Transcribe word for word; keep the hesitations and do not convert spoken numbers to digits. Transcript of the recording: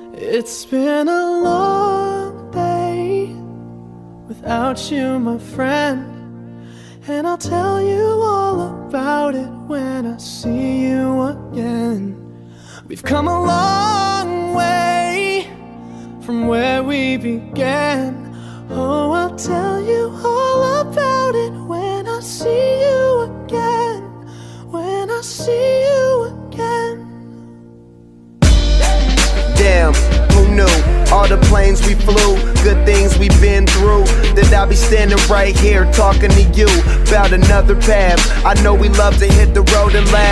It's been a long day without you, my friend, and I'll tell you all about it when I see you again. We've come a long way from where we began. Oh, I'll tell you all about it when I see you again. When I see you again. Damn, who knew? All the planes we flew, good things we've been through, that I'll be standing right here talking to you about another path. I know we love to hit the road and laugh.